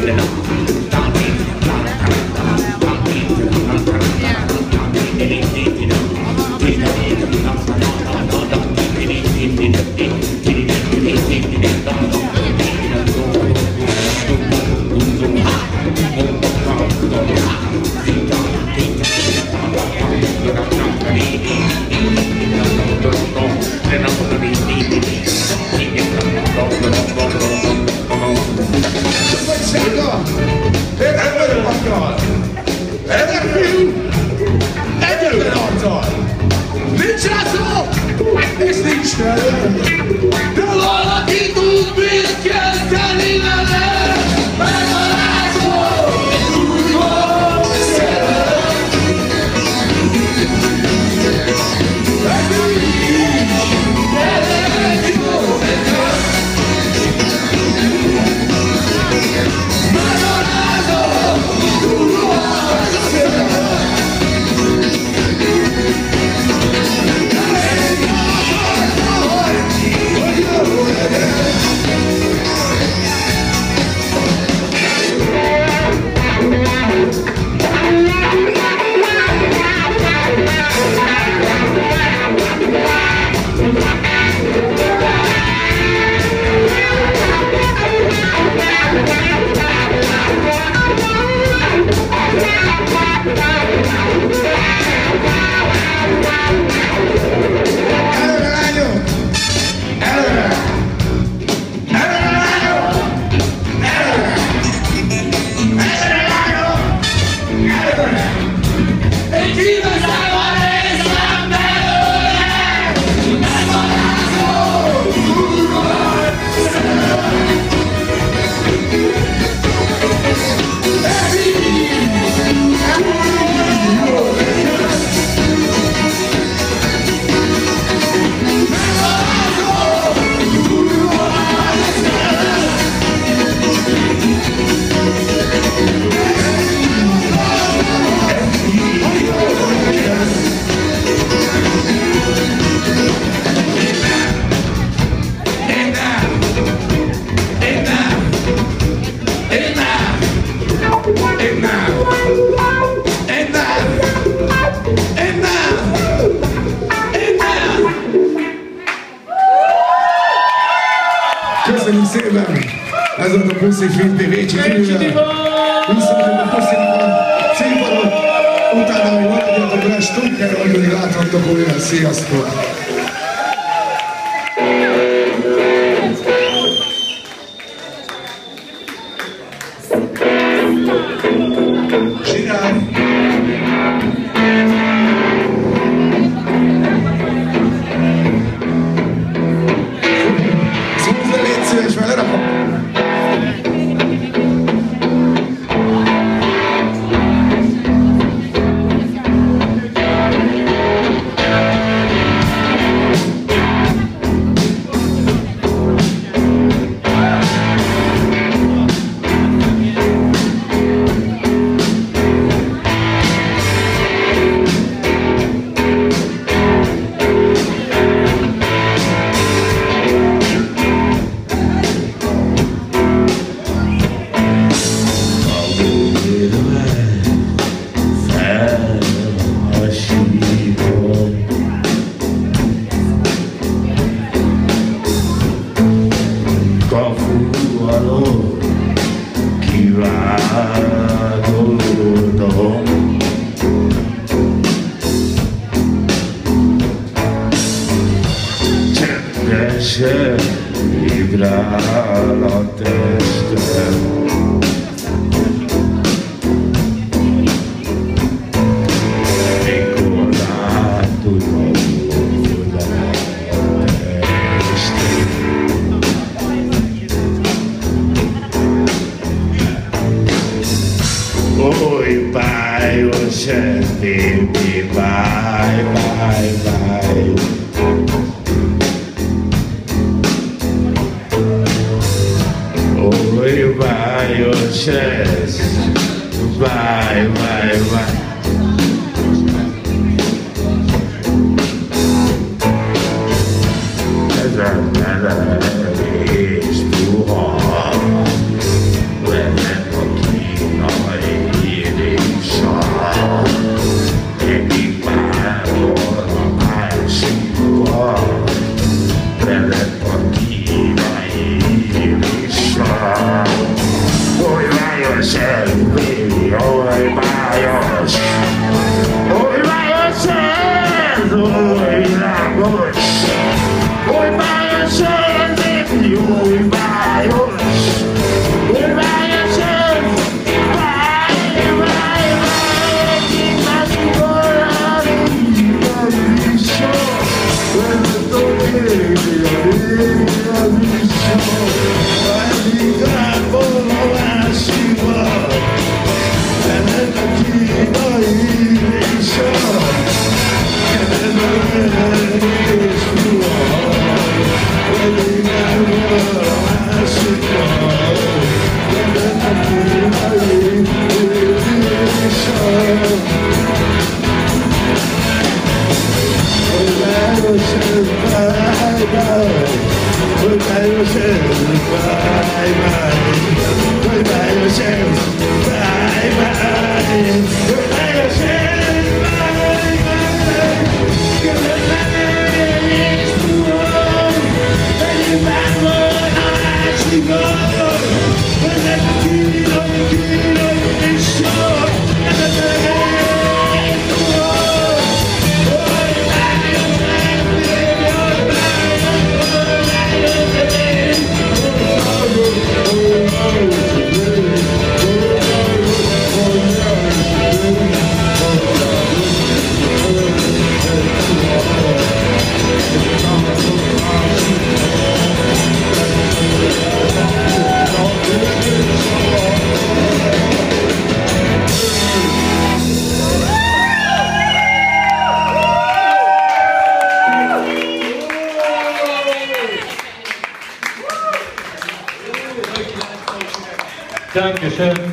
Köszönjük szépen! Ez volt a Puszi Film TV Récsi Tibővel. Visszamegyünk a Puszinak a színpadon. Utána, hogy maradjatok rá, Stunker Agyoni láthattok olyan. Sziasztok! Csinálj! Vibrál a testem. Mikor látod a testem. Oly bájos ez, baby, bye, bye, bye. Oly bájos ez, bye, bye, bye. Ez a neve és puha, lenne chance. Bye bye. Like a chance. Bye bye. Cause the man is too old. Let you back when I let you go. But let the kid on the shore. And the man is too old. Dankeschön.